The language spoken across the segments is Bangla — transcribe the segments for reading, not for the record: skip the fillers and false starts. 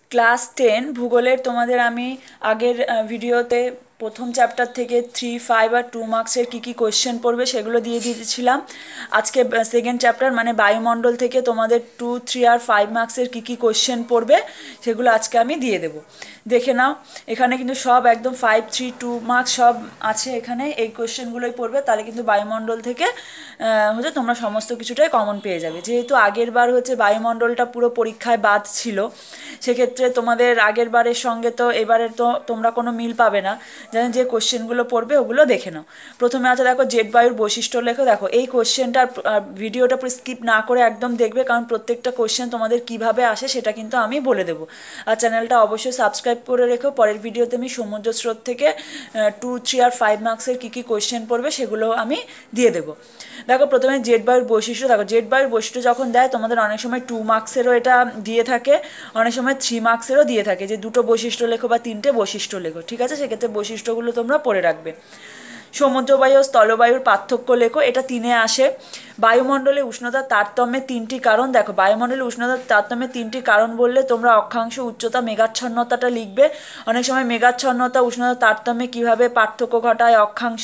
ক্লাস 10 ভূগোলের তোমাদের আমি আগের ভিডিওতে প্রথম চ্যাপ্টার থেকে 3, 5 আর 2 মার্কসের কী কী কোয়েশ্চেন পড়বে সেগুলো দিয়ে দিয়েছিলাম। আজকে সেকেন্ড চ্যাপ্টার মানে বায়ুমণ্ডল থেকে তোমাদের 2, 3 আর 5 মার্কসের কী কী কোয়েশ্চেন পড়বে সেগুলো আজকে আমি দিয়ে দেবো। দেখে নাও, এখানে কিন্তু সব একদম 5, 3, 2 মার্কস সব আছে। এখানে এই কোয়েশ্চেনগুলোই পড়বে, তাহলে কিন্তু বায়ুমণ্ডল থেকে হচ্ছে তোমরা সমস্ত কিছুটাই কমন পেয়ে যাবে। যেহেতু আগের বার হচ্ছে বায়ুমণ্ডলটা পুরো পরীক্ষায় বাদ ছিল, সেক্ষেত্রে তোমাদের আগের বারের সঙ্গে তো এবারে তো তোমরা কোনো মিল পাবে না। যেন যে কোশ্চেনগুলো পড়বে ওগুলো দেখে নাও। প্রথমে আছে দেখো, জেট বায়ুর বৈশিষ্ট্য লেখো। দেখো এই কোশ্চেনটার ভিডিওটা পুরো স্কিপ না করে একদম দেখবে, কারণ প্রত্যেকটা কোশ্চেন তোমাদের কিভাবে আসে সেটা কিন্তু আমি বলে দেবো। আর চ্যানেলটা অবশ্যই সাবস্ক্রাইব করে রেখো। পরের ভিডিওতে আমি সমুদ্র স্রোত থেকে 2, 3 আর 5 মার্কসের কী কী কোশ্চেন পড়বে সেগুলো আমি দিয়ে দেবো। দেখো প্রথমে জেট বায়ুর বৈশিষ্ট্য। দেখো জেট বায়ুর বৈশিষ্ট্য যখন দেয় তোমাদের অনেক সময় 2 মার্কসেরও এটা দিয়ে থাকে, অনেক সময় 3 মার্কসেরও দিয়ে থাকে, যে দুটো বৈশিষ্ট্য লেখো বা 3টে বৈশিষ্ট্য লেখো। ঠিক আছে, সেক্ষেত্রে বৈশিষ্ট্যগুলো তোমরা পড়ে রাখবে। সমুদ্রবায়ু ও স্থলবায়ুর পার্থক্য লেখো, এটা 3-এ আসে। বায়ুমণ্ডলে উষ্ণতার তারতম্যের 3টি কারণ। দেখো বায়ুমণ্ডলে উষ্ণতার তারতম্যের 3টি কারণ বললে তোমরা অক্ষাংশ, উচ্চতা, মেঘাচ্ছন্নতাটা লিখবে। অনেক সময় মেঘাচ্ছন্নতা উষ্ণতার তারতম্যে কিভাবে পার্থক্য ঘটায়, অক্ষাংশ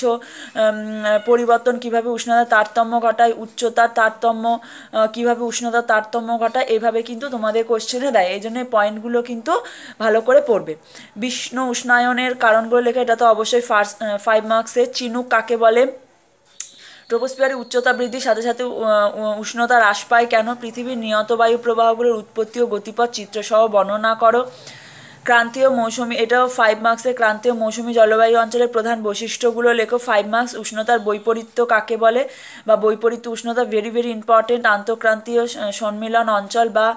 পরিবর্তন কিভাবে উষ্ণতার তারতম্য ঘটায়, উচ্চতার তারতম্য কিভাবে উষ্ণতার তারতম্য ঘটায়, এভাবে কিন্তু তোমাদের কোশ্চেনে দেয়। এই জন্য পয়েন্টগুলো কিন্তু ভালো করে পড়বে। বিশ্ব উষ্ণায়নের কারণগুলো লেখা, এটা তো অবশ্যই 5 মার্কসের। চিনুক কাকে বলে? ট্রপোস্ফিয়ারের উচ্চতা বৃদ্ধির সাথে সাথে উষ্ণতা হ্রাস পায় কেন? পৃথিবীর নিয়ত বায়ু প্রবাহগুলোর উৎপত্তি ও গতিপথ চিত্রসহ বর্ণনা করো। ক্রান্তীয় মৌসুমি, এটাও 5 মার্কসের। ক্রান্তীয় মৌসুমি জলবায়ু অঞ্চলের প্রধান বৈশিষ্ট্যগুলো লেখো, 5 মার্কস। উষ্ণতার বৈপরীত্য কাকে বলে বা বৈপরীত্য উষ্ণতা ভেরি ভেরি ইম্পর্টেন্ট। আন্তঃক্রান্তীয় সম্মিলন অঞ্চল বা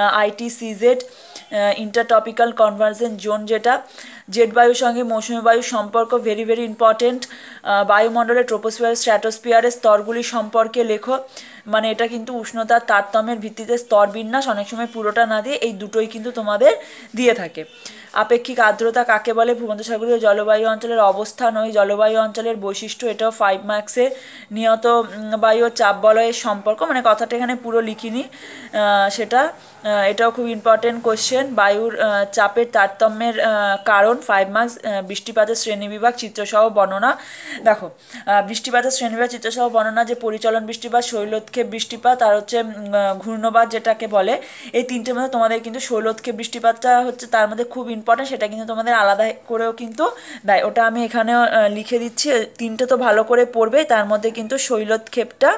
ITCZ, ইন্টারটপিক্যাল কনভার্জেন্স জোন, যেটা জেট বায়ুর সঙ্গে মৌসুমি বায়ুর সম্পর্ক ভেরি ভেরি ইম্পর্টেন্ট। বায়ুমণ্ডলের ট্রোপোস্ফিয়ার স্ট্র্যাটোস্ফিয়ারের স্তরগুলি সম্পর্কে লেখো, মানে এটা কিন্তু উষ্ণতার তারতম্যের ভিত্তিতে স্তর বিন্যাস, অনেক সময় পুরোটা না দিয়ে এই দুটোই কিন্তু তোমাদের দিয়ে থাকে। আপেক্ষিক আর্দ্রতা কাকে বলে? ভূমধ্যসাগরীয় জলবায়ু অঞ্চলের অবস্থান ওই জলবায়ু অঞ্চলের বৈশিষ্ট্য, এটাও 5 মার্কসে। নিয়ত বায়ু ও চাপ বলয়ের সম্পর্ক, মানে কথাটা এখানে পুরো লিখিনি সেটা, এটাও খুব ইম্পর্টেন্ট কোশ্চেন। বায়ুর চাপের তারতম্যের কারণ, 5 মার্কস। বৃষ্টিপাতের শ্রেণীবিভাগ চিত্রসহ বর্ণনা। দেখো বৃষ্টিপাতের শ্রেণীবিভাগ চিত্রসহ বর্ণনা, যে পরিচলন বৃষ্টিপাত, শৈলোৎক্ষেপ বৃষ্টিপাত আর হচ্ছে ঘূর্ণবাদ যেটাকে বলে, এই তিনটের মধ্যে তোমাদের কিন্তু শৈলোৎক্ষেপ বৃষ্টিপাতটা হচ্ছে তার মধ্যে খুব ইম্পর্টেন্ট। সেটা কিন্তু তোমাদের আলাদা করেও কিন্তু দেয়, ওটা আমি এখানেও লিখে দিচ্ছি। তিনটে তো ভালো করে পড়বে, তার মধ্যে কিন্তু শৈলোৎক্ষেপটা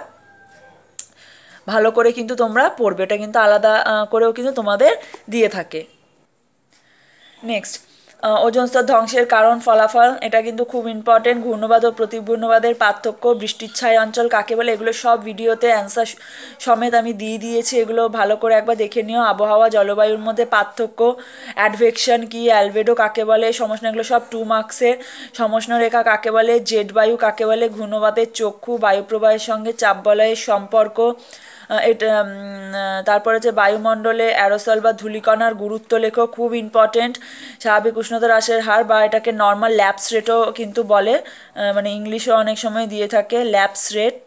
ভালো করে কিন্তু তোমরা পড়বে, এটা কিন্তু আলাদা করেও কিন্তু তোমাদের দিয়ে থাকে। নেক্সট, ওজোন স্তর ধ্বংসের কারণ, ফলাফল, এটা কিন্তু খুব ইম্পর্টেন্ট। ঘূর্ণবাদ ও প্রতিঘূর্ণবাদের পার্থক্য, বৃষ্টিচ্ছায় অঞ্চল কাকে বলে, এগুলো সব ভিডিওতে অ্যান্সার সমেত আমি দিয়ে দিয়েছি, এগুলো ভালো করে একবার দেখে নিও। আবহাওয়া জলবায়ুর মধ্যে পার্থক্য, অ্যাডভেকশন কি, অ্যালবেডো কাকে বলে, সমষ্ণ, এগুলো সব 2 মার্কসের। সমষ্ণ রেখা কাকে বলে, জেট বায়ু কাকে বলে, ঘূর্ণবাদের চক্ষু, বায়ুপ্রবাহের সঙ্গে চাপ বলয়ের সম্পর্ক, এটা তারপরে যে বায়ুমণ্ডলে অ্যারোসল বা ধূলিকণার গুরুত্ব লেখো, খুব ইম্পর্টেন্ট। স্বাভাবিক উষ্ণতা হ্রাসের হার, বা এটাকে নর্মাল ল্যাপস রেটও কিন্তু বলে, মানে ইংলিশেও অনেক সময় দিয়ে থাকে ল্যাপস রেট।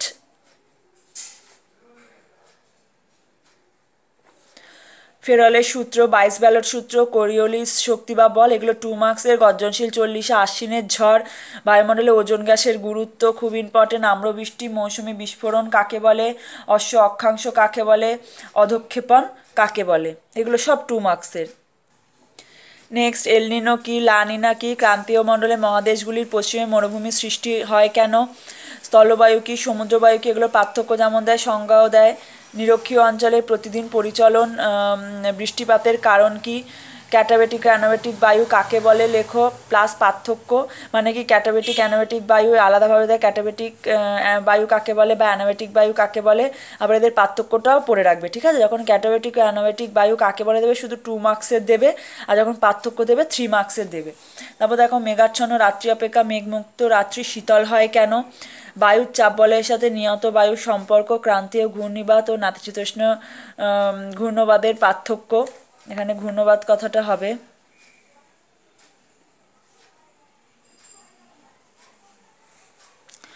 ফেরলের সূত্র, 22 ব্যালট সূত্র, কোরিওলিস শক্তি বা বল, এগুলো 2 মার্কসের। গর্জনশীল 40, আশ্বিনের ঝড়, বায়ুমণ্ডলে ওজোন গ্যাসের গুরুত্ব, খুব ইম্পর্টেন্ট। আম্রবৃষ্টি, মৌসুমি বিস্ফোরণ কাকে বলে, অক্ষাংশ কাকে বলে, অধক্ষেপণ কাকে বলে, এগুলো সব 2 মার্কসের। নেক্সট, এলনিনো কি, লানিনা কি, ক্রান্তীয় মণ্ডলে মহাদেশগুলির পশ্চিমে মরুভূমির সৃষ্টি হয় কেন, স্থলবায়ু কি, সমুদ্রবায়ু কি, এগুলো পার্থক্য যেমন দেয় সংজ্ঞাও দেয়। নিরক্ষীয় অঞ্চলে প্রতিদিন পরিচলন, বৃষ্টিপাতের কারণ কি, ক্যাটাবেটিক অ্যানাবেটিক বায়ু কাকে বলে লেখো, প্লাস পার্থক্য, মানে কি ক্যাটাবেটিক অ্যানাবেটিক বায়ু আলাদাভাবে দেয়, ক্যাটাবেটিক বায়ু কাকে বলে বা অ্যানাবেটিক বায়ু কাকে বলে, আবার এদের পার্থক্যটাও পড়ে রাখবে। ঠিক আছে, যখন ক্যাটাবেটিক অ্যানাবেটিক বায়ু কাকে বলে দেবে শুধু 2 মার্কসের দেবে, আর যখন পার্থক্য দেবে 3 মার্কসের দেবে। তারপর দেখো, মেঘাচ্ছন্ন রাত্রি অপেক্ষা মেঘমুক্ত রাত্রি শীতল হয় কেন, বায়ুর চাপ বলয়ের সাথে নিয়ত বায়ুর সম্পর্ক, ক্রান্তীয় ঘূর্ণিবাত ও নাতিশীতোষ্ণ ঘূর্ণবাদের পার্থক্য, এখানে ঘূর্ণবাদ কথাটা হবে।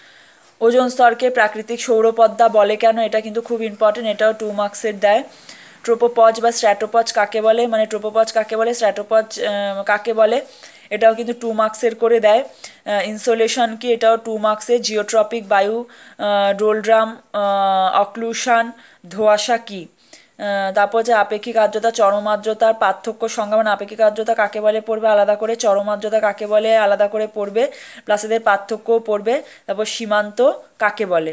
ওজোন স্তরকে প্রাকৃতিক সৌরপদ্মা বলে কেন, এটা কিন্তু খুব ইম্পর্টেন্ট, এটাও 2 মার্কসের দেয়। ট্রোপোপজ বা স্ট্র্যাটোপজ কাকে বলে, মানে ট্রোপোপজ কাকে বলে, স্ট্র্যাটোপজ কাকে বলে, এটাও কিন্তু 2 মার্কসের করে দেয়। ইনসোলেশন কি, এটাও 2 মার্কসের। জিওট্রপিক বায়ু, ডোলড্রাম, অক্লুশন, ধোঁয়াশা কি। তারপর যে আপেক্ষিক আর্দ্রতা চরম আর্দ্রতার পার্থক্য সংজ্ঞা, মানে আপেক্ষিক আর্দ্রতা কাকে বলে পড়বে আলাদা করে, চরম আর্দ্রতা কাকে বলে আলাদা করে পড়বে, প্লাস এদের পার্থক্যও পড়বে। তারপর সীমান্ত কাকে বলে।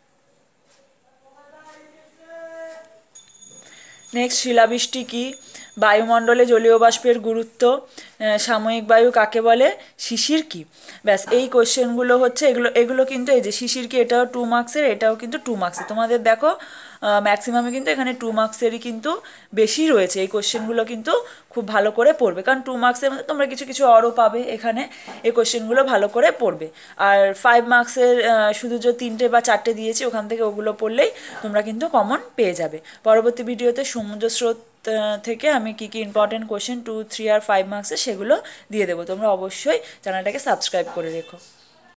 নেক্সট, শিলাবৃষ্টি কি, বায়ুমণ্ডলে জলীয় বাষ্পের গুরুত্ব, সাময়িক বায়ু কাকে বলে, শিশির কি। ব্যাস, এই কোশ্চেনগুলো হচ্ছে, এগুলো কিন্তু এই যে শিশির কি, এটাও 2 মার্কসের, এটাও কিন্তু 2 মার্কসের। তোমাদের দেখো ম্যাক্সিমামে কিন্তু এখানে 2 মার্কসেরই কিন্তু বেশি রয়েছে। এই কোশ্চেনগুলো কিন্তু খুব ভালো করে পড়বে, কারণ 2 মার্কসের মধ্যে তোমরা কিছু কিছু অরও পাবে এখানে। এই কোশ্চেনগুলো ভালো করে পড়বে। আর 5 মার্কসের শুধু যে 3টে বা 4টে দিয়েছি, ওখান থেকে ওগুলো পড়লেই তোমরা কিন্তু কমন পেয়ে যাবে। পরবর্তী ভিডিওতে সমুদ্র স্রোত থেকে আমি কি কি ইম্পর্টেন্ট কোশ্চেন 2, 3 আর 5 মার্কসের সেগুলো দিয়ে দেবো। তোমরা অবশ্যই চ্যানেলটাকে সাবস্ক্রাইব করে রেখো।